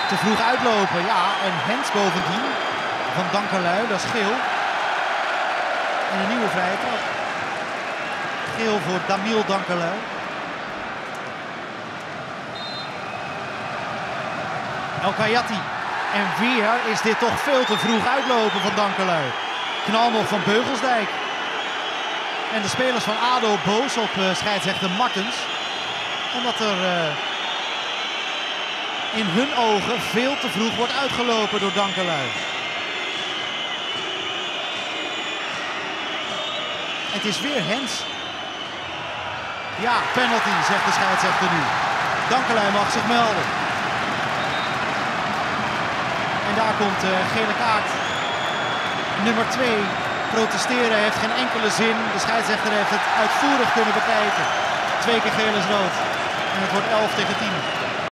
te vroeg uitlopen. Ja, en Hens bovendien van Dankerlui, dat is geel. En een nieuwe vrije trap. Geel voor Damiel Dankerlui. El Khayati. En weer is dit toch veel te vroeg uitlopen van Dankerlui. Knal nog van Beugelsdijk. En de spelers van ADO boos op scheidsrechter Martens. Omdat er in hun ogen veel te vroeg wordt uitgelopen door Dankerlui. Het is weer Hens. Ja, penalty, zegt de scheidsrechter nu. Dankerlui mag zich melden. En daar komt gele kaart. Nummer 2. Protesteren heeft geen enkele zin. De scheidsrechter heeft het uitvoerig kunnen bekijken. 2 keer geel is rood. En het wordt 11-10.